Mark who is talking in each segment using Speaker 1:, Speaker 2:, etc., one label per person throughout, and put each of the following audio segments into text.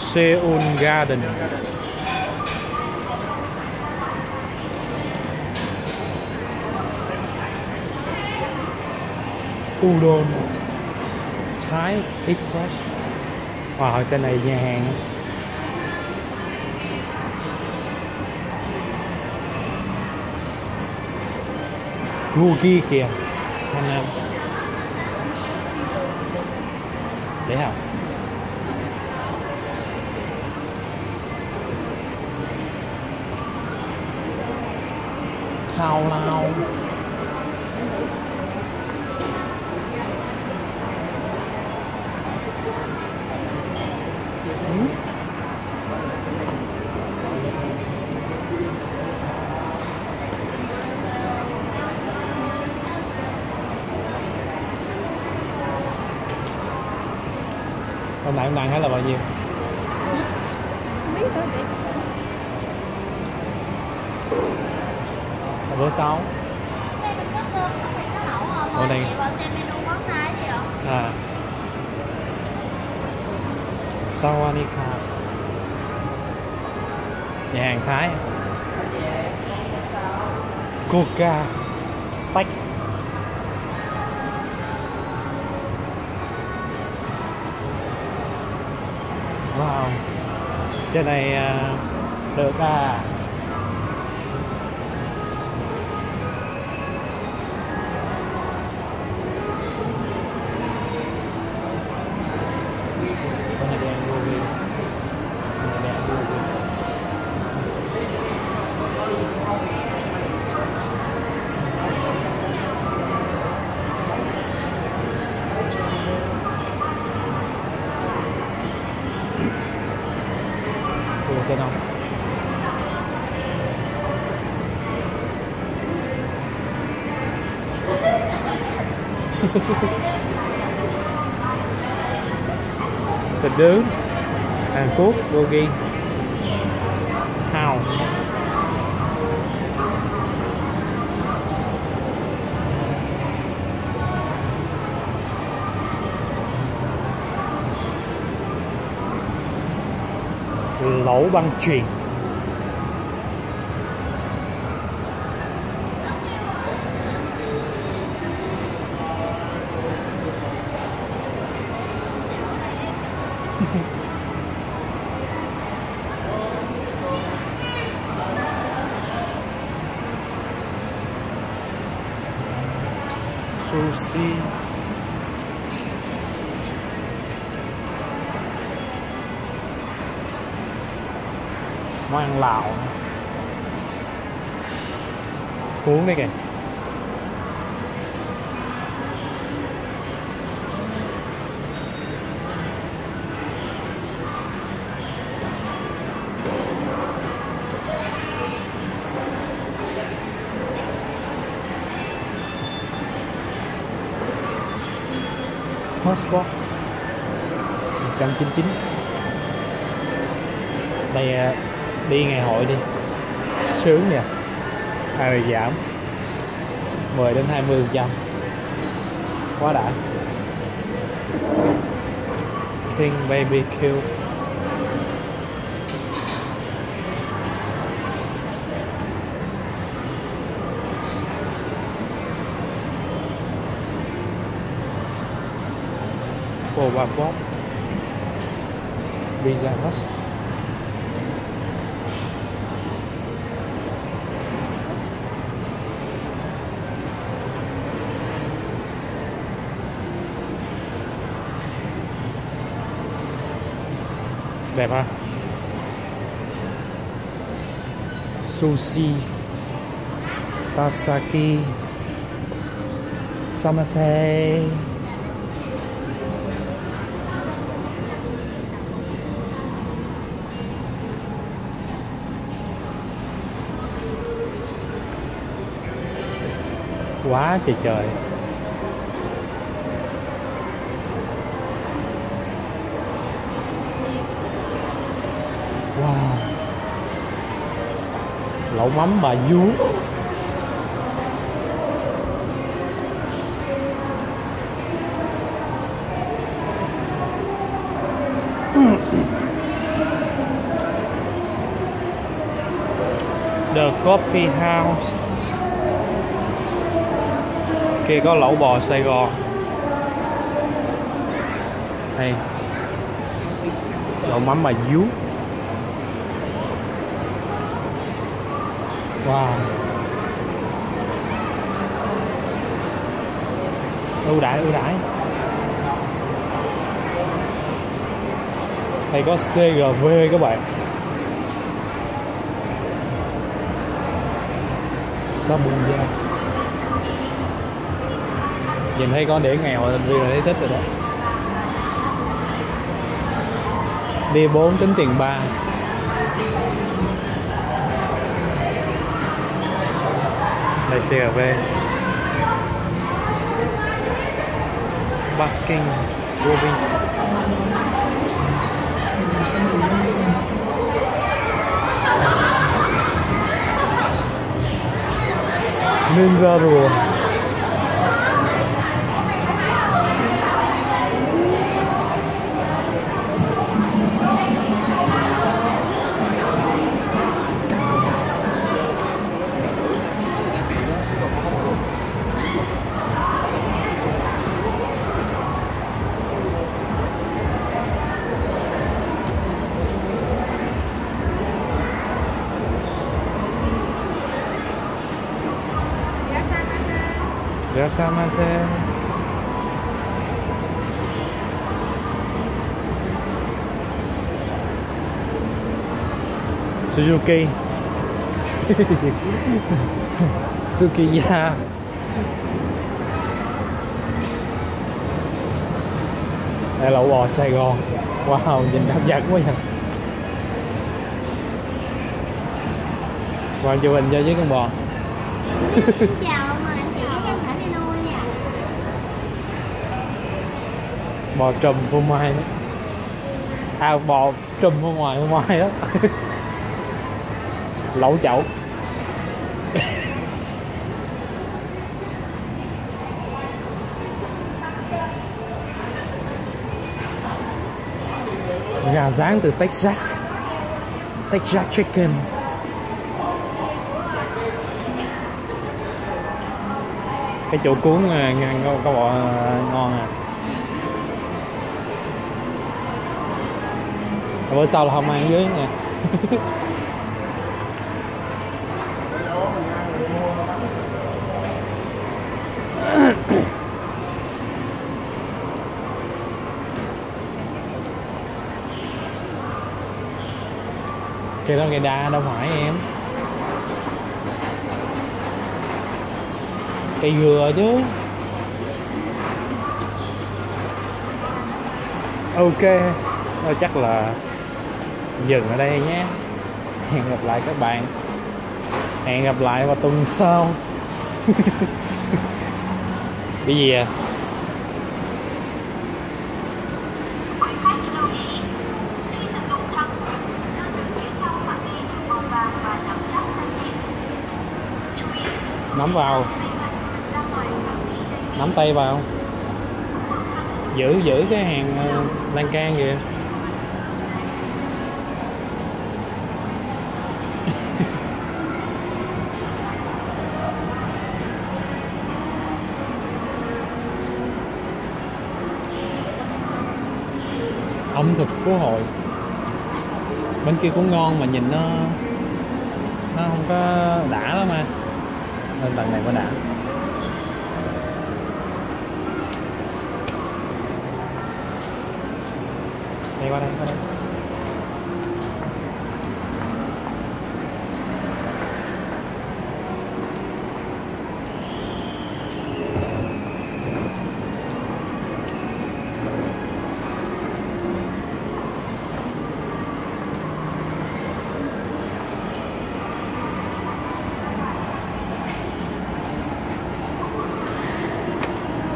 Speaker 1: Seoul Garden. Udon Thái Express. Wow, cái này nhà hàng. Gogi kìa. Thanh Nam. Để hả? Khao lao. Hôm nay ăn hết là bao nhiêu? Bữa sau.
Speaker 2: Đây mình có cơm, có mì, có lẩu không?
Speaker 1: Ở đây.
Speaker 2: Chị vào xem menu món Thái gì ạ?
Speaker 1: À. Sawanika. Nhà hàng Thái. Coca Steak. Wow. Trên này được à. Xem không? Thịt nướng Hàn Quốc Gogi House. Lẩu băng chuyền. Sushi. Món ăn Lào. Cuốn đấy kìa. Hotspot 199. Đây đi ngày hội đi sướng nha. Rồi giảm 10 đến 20%. Quá đã. King BBQ. Boba Bob. Pizza Hut. Đẹp ha. Sushi Tasaki Samase. Quá trời trời. Wow. Lẩu mắm bà vú. The Coffee House. Kia có lẩu bò Sài Gòn. Đây, lẩu mắm bà vú. Wow, ưu đãi ưu đãi. Đây có CGV các bạn. Sabunya. Nhìn thấy có để nghèo là thấy thích rồi đó. Đi 4 tính tiền 3. Đây CGV. Baskin Robbins. Ninja rùa. Irashamase. Suzuki. Sukiya. Đây lẩu bò Sài Gòn. Wow, nhìn hấp dẫn quá vậy. Qua chụp hình cho với con bò.
Speaker 2: Xin chào mà anh chị em thả menu nha.
Speaker 1: Bò trùm phô mai đó. À, bò trùm ở ngoài phô mai đó. Lẩu chậu. Gà rán từ Texas. Texas chicken. Cái chỗ cuốn có bò ngon à. Bữa sau là không ăn dưới nha. Cây đó cây đa đâu phải em. Cây dừa chứ. Ok, thôi chắc là dừng ở đây nhé. Hẹn gặp lại các bạn. Hẹn gặp lại vào tuần sau. Cái gì à? Nắm vào. Nắm tay vào. Giữ cái hàng lan can kìa. Ẩm thực Phú Hội. Bên kia cũng ngon mà nhìn nó không có đã lắm mà. Nên lần này có đã. Đây, qua đây, qua đây.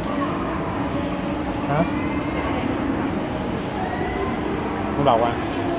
Speaker 1: Hả? Không đọc à?